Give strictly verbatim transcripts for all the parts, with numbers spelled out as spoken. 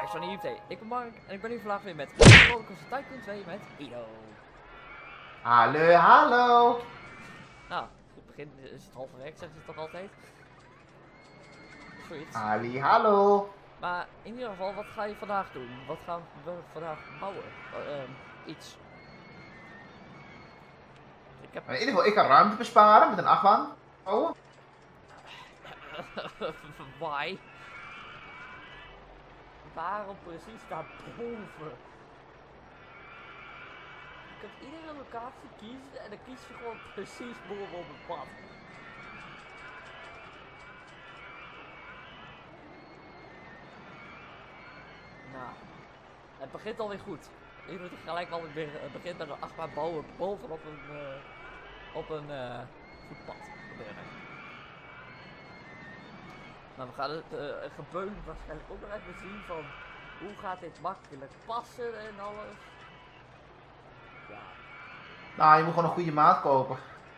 Kijk, zo naar I P T. Ik ben Mark en ik ben hier vandaag weer met Rollercoaster Tycoon twee met Ido. Hallo, hallo. Nou, goed begin is het halverwege, zeggen ze toch altijd. Zoiets. Ali, hallo. Maar in ieder geval, wat ga je vandaag doen? Wat gaan we vandaag bouwen? Uh, um, iets. Ik heb... In ieder geval, ik ga ruimte besparen met een achtbaan. Oh. Why? Waarom precies daarboven? Je kunt iedere locatie kiezen en dan kies je gewoon precies bovenop het pad. Nou, het begint alweer goed. Je moet gelijk al weer uh, begint met een achtbaan bouwen bovenop een, uh, op een uh, goed pad gebeuren. Nou, we gaan het uh, gebeuren waarschijnlijk ook nog even zien van hoe gaat dit makkelijk passen en alles. Ja. Nou, je moet gewoon een goede maat kopen.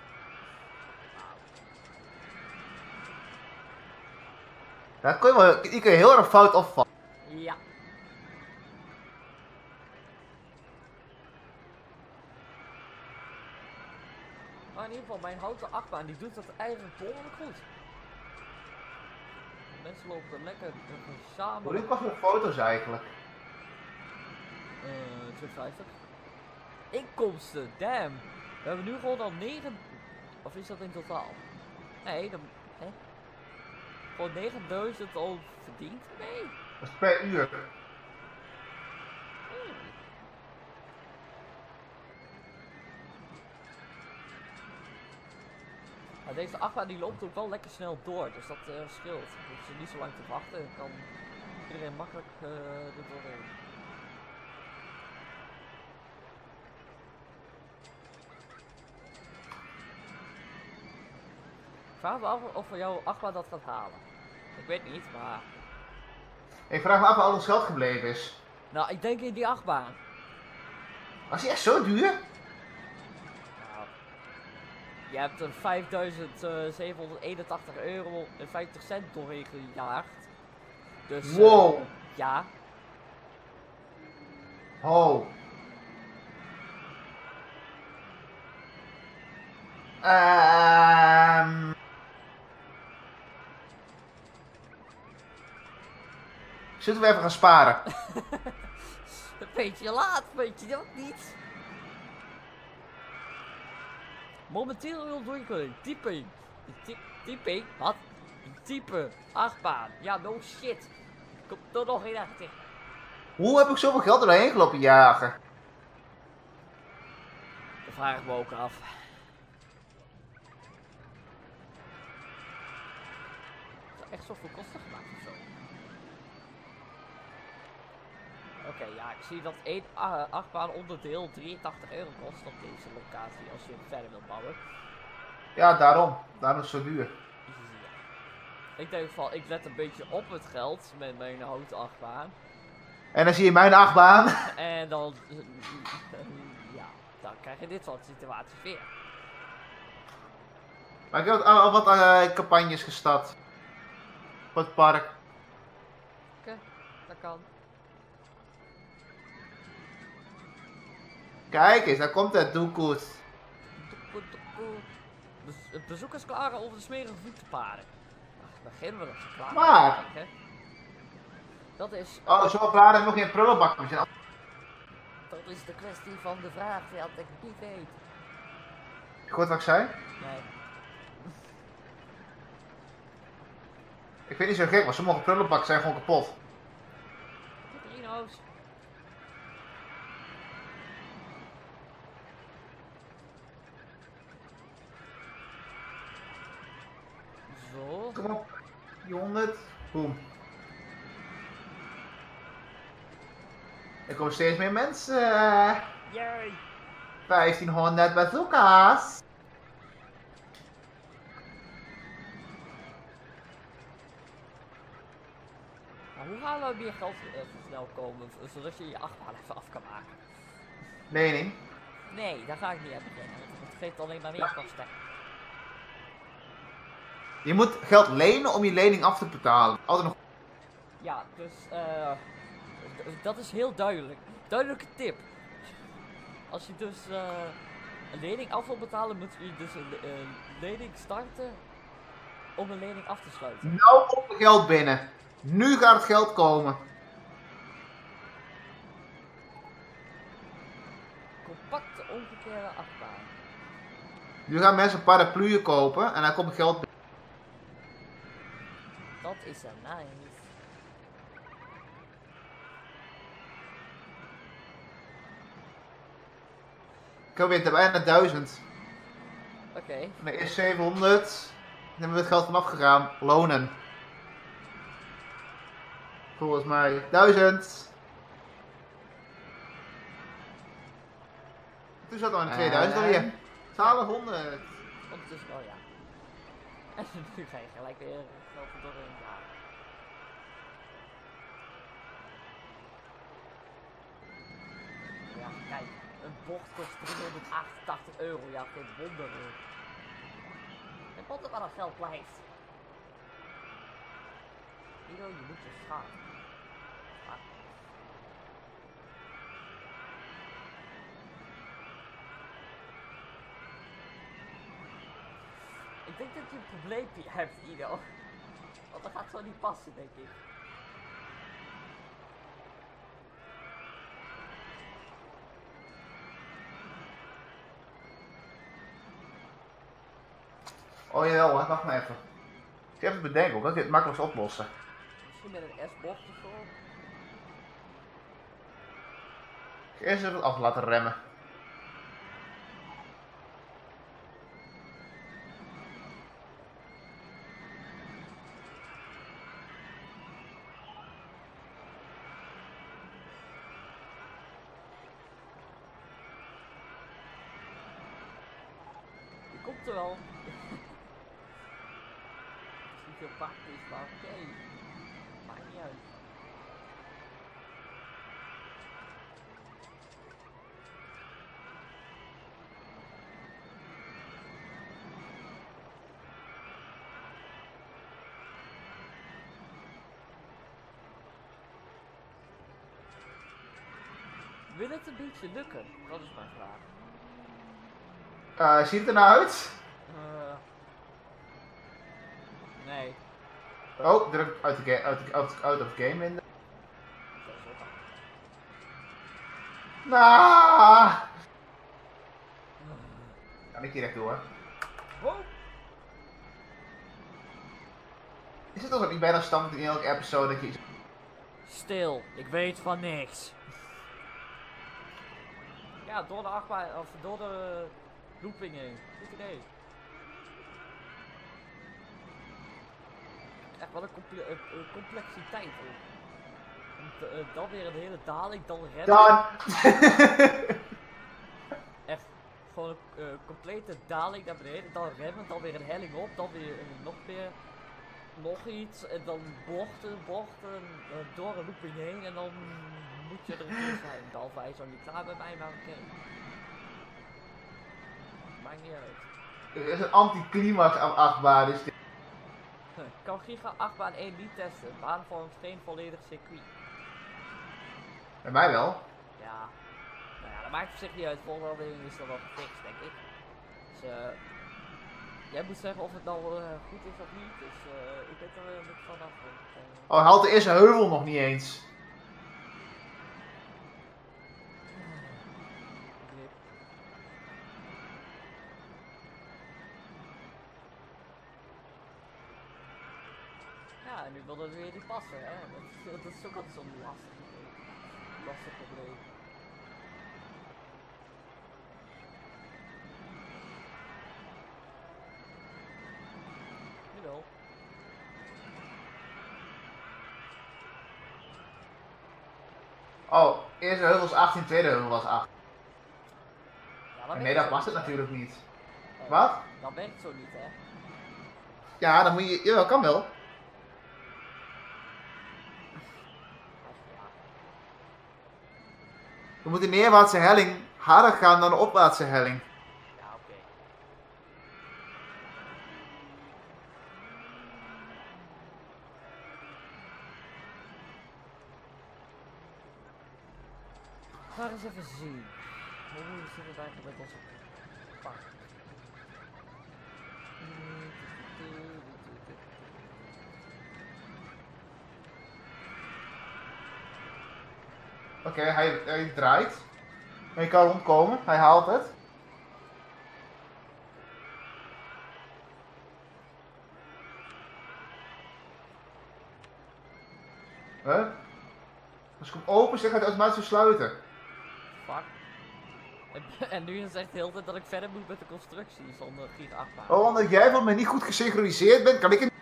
Daar kun je, wel, die kun je heel erg fout opvallen. Ja. Maar in ieder geval, mijn houten achtbaan die doet dat eigenlijk behoorlijk goed. Mensen lopen er lekker samen. Hoe dit was voor foto's eigenlijk? Uh, tweehonderdvijftig. Inkomsten, damn. We hebben nu gewoon al negen. Of is dat in totaal? Nee, dan. Hè? Gewoon negenduizend al verdiend? Nee. Dat is per uur. Hmm. Maar deze achtbaan die loopt ook wel lekker snel door, dus dat uh, scheelt. Je hoeft niet zo lang te wachten en kan iedereen makkelijk uh, er doorheen. Ik vraag me af of jouw achtbaan dat gaat halen. Ik weet niet, maar... Ik vraag me af waar al ons geld gebleven is. Nou, ik denk in die achtbaan. Was die echt zo duur? Nou, je hebt er vijfduizend zevenhonderdeenentachtig euro en vijftig cent doorheen gejaagd. Dus, wow. Uh, ja. Oh. Ehm... Zullen we even gaan sparen? Een beetje laat, weet je dat niet? Momenteel doe ik een typing. Typ, typing? Wat? Een type achtbaan. Ja, no shit. Komt er nog één achter. Hoe heb ik zoveel geld erheen gelopen jagen? Dat vraag ik me ook af. Is dat echt zoveel kosten gemaakt of zo? Oké, okay, ja, ik zie dat één uh, achtbaan onderdeel drieëntachtig euro kost op deze locatie als je hem verder wilt bouwen. Ja, daarom. Daarom is het zo duur. Ja. Ik denk van, ik let een beetje op het geld met mijn houten achtbaan. En dan zie je mijn achtbaan. En dan, ja, dan krijg je dit soort situaties weer. Maar ik heb al wat uh, campagnes gestart. Op het park. Oké, okay, dat kan. Kijk eens, daar komt het, doe goed. Be bezoekers klagen over de smerige voetenpaden. Nou, beginnen we dat ze klaar. Maar. Dat is... Oh, zo klaar dat we nog geen prullenbak zijn. Dat is de kwestie van de vraag, ja, dat ik niet weet. Je hoort wat ik zei? Nee. Ik vind het niet zo gek, maar sommige prullenbakken zijn gewoon kapot. Rino's. Zo. Kom op. honderd. Boom. Er komen steeds meer mensen. Yay. vijftienhonderd bazooka's. Maar hoe gaan we meer geld uh, snel komen, zodat je je achtbaan even af kan maken? Lening. Nee, daar ga ik niet aan beginnen, want het geeft alleen maar meer kosten. Je moet geld lenen om je lening af te betalen. Altijd nog. Ja, dus eh... D- dat is heel duidelijk. Duidelijke tip. Als je dus uh, een lening af wil betalen, moet je dus een uh, lening starten om een lening af te sluiten. Nou komt er geld binnen. Nu gaat het geld komen. Compacte omgekeerde achtbaan. Nu gaan mensen parapluën kopen en dan komt geld binnen. Dat is een nice. Ik heb weer bijna duizend. Oké. Okay. Nee, eerst zevenhonderd. Dan hebben we het geld vanaf gegaan. Lonen. Volgens mij duizend. Toen zat er aan tweeduizend alweer. twaalfhonderd. Ondertussen, oh ja. En nu ga je gelijk weer geld er doorheen halen. Ja, kijk. Een bocht kost driehonderdachtentachtig euro. Ja, geen wonder. En wat waar dat geld blijft. Ido, je moet je schamen. Ah. Ik denk dat je een probleempje hebt, Ido. Want dat gaat zo niet passen, denk ik. Oh jawel, hè. Wacht maar even. Ik heb het bedenken, hoe kan ik dit makkelijk oplossen? Misschien met een S-bocht of zo. Ik ga eerst even het af laten remmen. Je komt er wel. Heel praktisch, maar oké. Okay. Maakt niet uit. Wil het een beetje lukken? Dat is mijn vraag. Uh, ziet het er nou uit? Uh, nee. Oh, druk uit de out, out, out of game in. Nou. Kan ik hier echt door? Wow. Is het toch ook niet bijna standaard in elke episode dat je... Stil, ik weet van niks. Ja, door de achtbaan, of door de looping heen. Goed idee. Echt wel een, comple uh, uh, complexiteit ook. Want, uh, dan weer een hele daling, dan remmen. Dan! Echt gewoon een uh, complete daling naar beneden, dan remmen, dan weer een helling op, dan weer uh, nog meer, nog iets, en dan bochten, bochten, uh, door een looping heen en dan moet je er een keer zijn. Behalve hij is al niet klaar bij mij, maar oké. Okay. Maakt niet uit. Het is een anticlimax aan achtbaan. Dus kan Giga achtbaan één niet testen. Baan vormt geen volledig circuit. Bij mij wel. Ja. Nou ja, dat maakt op zich niet uit. Volgende afdeling is dat wel gefixt, denk ik. Dus uh, jij moet zeggen of het nou uh, goed is of niet. Dus uh, ik weet er uh, niet vanaf. Uh, oh, hij haalt de eerste heuvel nog niet eens. Ja, en nu wil dat weer niet passen, hè. Dat, dat is ook altijd zo'n lastig, lastig probleem. Jawel. Oh, eerste heuvel is achttien, tweede heuvel was acht. Ja, nee, dat was het natuurlijk niet. Nee, Wat? Dat werkt zo niet, hè. Ja, dan moet je... Jawel, kan wel. We moeten de neerwaartse helling harder gaan dan de opwaartse helling. Ja, oké. Okay. Maar eens even zien. Hoe zit het eigenlijk met onze paard? Oké, okay, hij, hij draait. Hij kan rondkomen, hij haalt het. Huh? Als ik hem open zet, gaat hij automatisch versluiten. Fuck. En, en nu is het echt heel de tijd dat ik verder moet met de constructie zonder Giga achtbaan. Oh, omdat jij van mij niet goed gesynchroniseerd bent, kan ik hem